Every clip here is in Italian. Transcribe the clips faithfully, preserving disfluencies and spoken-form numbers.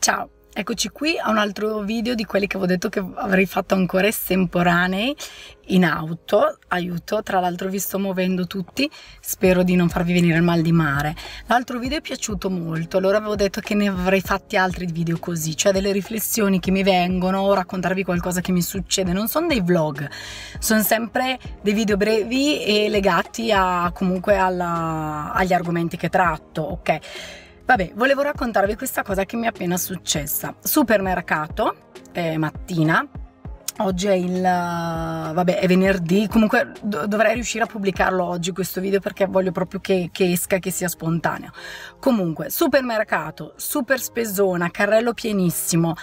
Ciao, eccoci qui a un altro video di quelli che avevo detto che avrei fatto ancora estemporanei in auto. Aiuto, tra l'altro vi sto muovendo tutti, spero di non farvi venire il mal di mare. L'altro video è piaciuto molto, allora avevo detto che ne avrei fatti altri video così, cioè delle riflessioni che mi vengono, o raccontarvi qualcosa che mi succede. Non sono dei vlog, sono sempre dei video brevi e legati a, comunque alla, agli argomenti che tratto, ok? Vabbè, volevo raccontarvi questa cosa che mi è appena successa. Supermercato, eh, mattina, oggi è il, vabbè, è venerdì, comunque do dovrei riuscire a pubblicarlo oggi questo video perché voglio proprio che, che esca, che sia spontaneo. Comunque, supermercato, super spesona, carrello pienissimo.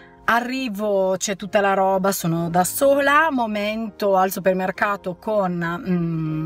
Arrivo, c'è tutta la roba, sono da sola, momento al supermercato con... Mm,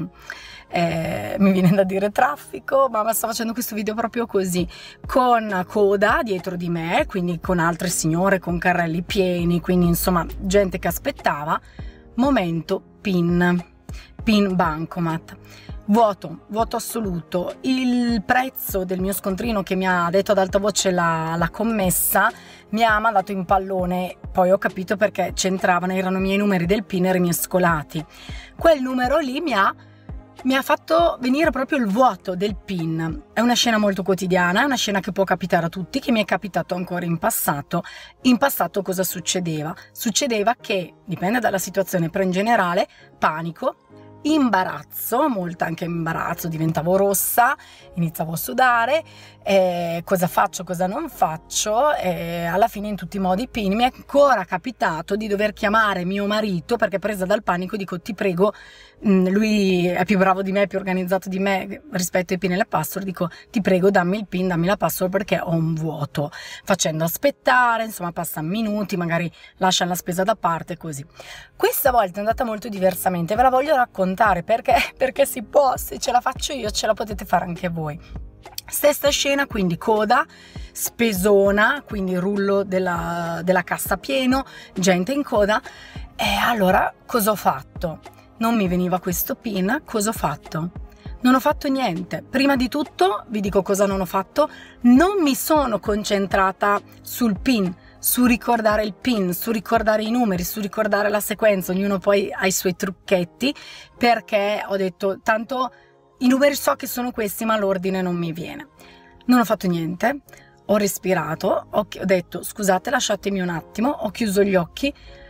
Eh, mi viene da dire traffico, ma sto facendo questo video proprio così, con coda dietro di me, quindi con altre signore con carrelli pieni, quindi insomma gente che aspettava. Momento PIN, PIN bancomat, vuoto, vuoto assoluto. Il prezzo del mio scontrino che mi ha detto ad alta voce la, la commessa mi ha mandato in pallone, poi ho capito perché c'entravano, erano i miei numeri del PIN rimescolati. Quel numero lì mi ha mi ha fatto venire proprio il vuoto del PIN. È una scena molto quotidiana, è una scena che può capitare a tutti, che mi è capitato ancora in passato. In passato cosa succedeva? Succedeva che, dipende dalla situazione, però in generale, panico, imbarazzo, molto anche imbarazzo, diventavo rossa, iniziavo a sudare, eh, cosa faccio, cosa non faccio, eh, alla fine in tutti i modi PIN. Mi è ancora capitato di dover chiamare mio marito perché presa dal panico dico ti prego, mh, lui è più bravo di me, è più organizzato di me rispetto ai PIN e le password, dico ti prego dammi il PIN, dammi la password perché ho un vuoto, facendo aspettare, insomma passano minuti, magari lasciano la spesa da parte, così. Questa volta è andata molto diversamente, ve la voglio raccontare perché, perché si può, se ce la faccio io ce la potete fare anche voi. Stessa scena, quindi coda, spesona, quindi rullo della, della cassa pieno, gente in coda. E allora cosa ho fatto? Non mi veniva questo PIN, cosa ho fatto? Non ho fatto niente. Prima di tutto, vi dico cosa non ho fatto, non mi sono concentrata sul PIN, su ricordare il PIN, su ricordare i numeri, su ricordare la sequenza, ognuno poi ha i suoi trucchetti, perché ho detto tanto i numeri so che sono questi ma l'ordine non mi viene. Non ho fatto niente, ho respirato, ho, ho detto scusate lasciatemi un attimo, ho chiuso gli occhi,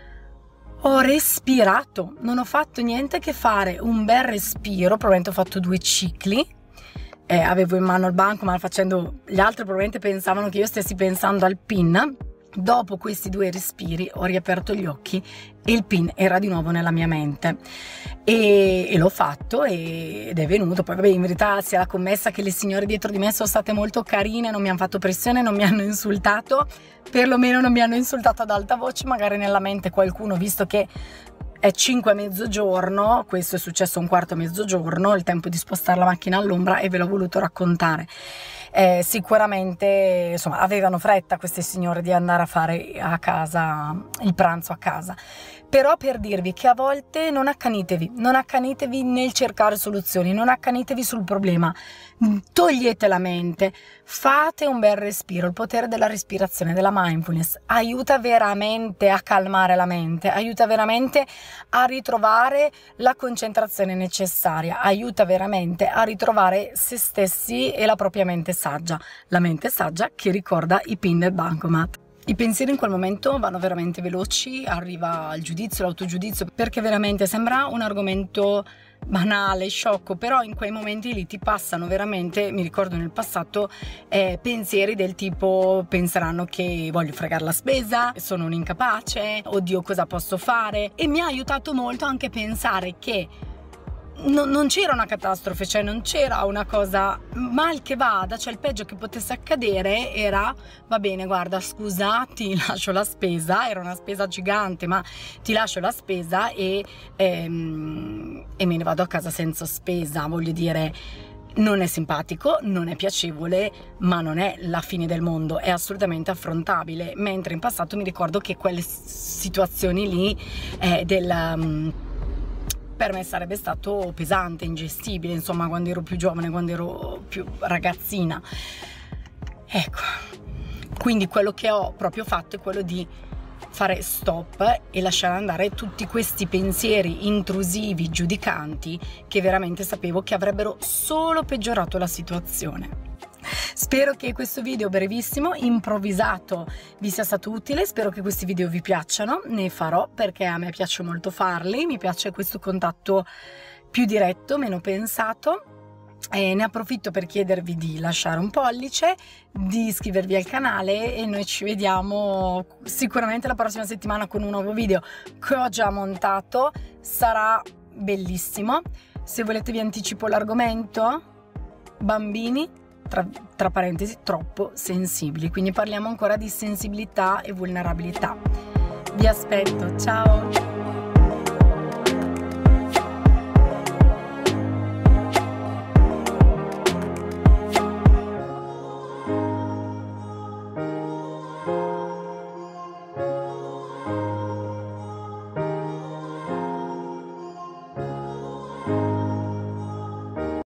ho respirato, non ho fatto niente che fare un bel respiro, probabilmente ho fatto due cicli, eh, avevo in mano il banco ma facendo, gli altri probabilmente pensavano che io stessi pensando al PIN. Dopo questi due respiri ho riaperto gli occhi e il PIN era di nuovo nella mia mente e, e l'ho fatto ed è venuto. Poi vabbè, in verità sia la commessa che le signore dietro di me sono state molto carine, non mi hanno fatto pressione, non mi hanno insultato, perlomeno non mi hanno insultato ad alta voce. Magari nella mente qualcuno, visto che è cinque a mezzogiorno, questo è successo un quarto a mezzogiorno, il tempo di spostare la macchina all'ombra, e ve l'ho voluto raccontare. Eh, sicuramente insomma avevano fretta queste signore di andare a fare a casa il pranzo a casa, però per dirvi che a volte non accanitevi, non accanitevi nel cercare soluzioni, non accanitevi sul problema, togliete la mente, fate un bel respiro. Il potere della respirazione, della mindfulness, aiuta veramente a calmare la mente, aiuta veramente a ritrovare la concentrazione necessaria, aiuta veramente a ritrovare se stessi e la propria mente saggia, la mente saggia che ricorda i PIN del bancomat. I pensieri in quel momento vanno veramente veloci, arriva il giudizio, l'autogiudizio, perché veramente sembra un argomento banale, sciocco, però in quei momenti lì ti passano veramente, mi ricordo nel passato, eh, pensieri del tipo penseranno che voglio fregare la spesa, sono un incapace, oddio cosa posso fare, e mi ha aiutato molto anche pensare che No, non c'era una catastrofe, cioè non c'era una cosa mal che vada, cioè il peggio che potesse accadere era va bene guarda scusa ti lascio la spesa, era una spesa gigante ma ti lascio la spesa e, ehm, e me ne vado a casa senza spesa. Voglio dire, non è simpatico, non è piacevole, ma non è la fine del mondo, è assolutamente affrontabile, mentre in passato mi ricordo che quelle situazioni lì eh, del... Um, per me sarebbe stato pesante, ingestibile, insomma, quando ero più giovane, quando ero più ragazzina. Ecco, Quindi quello che ho proprio fatto è quello di fare stop e lasciare andare tutti questi pensieri intrusivi, giudicanti, che veramente sapevo che avrebbero solo peggiorato la situazione. Spero che questo video brevissimo, improvvisato, vi sia stato utile. Spero che questi video vi piacciono, ne farò perché a me piace molto farli, mi piace questo contatto più diretto, meno pensato. E ne approfitto per chiedervi di lasciare un pollice, di iscrivervi al canale e noi ci vediamo sicuramente la prossima settimana con un nuovo video che ho già montato, sarà bellissimo. Se volete vi anticipo l'argomento: bambini, tra, tra parentesi, troppo sensibili, quindi parliamo ancora di sensibilità e vulnerabilità. Vi aspetto, ciao!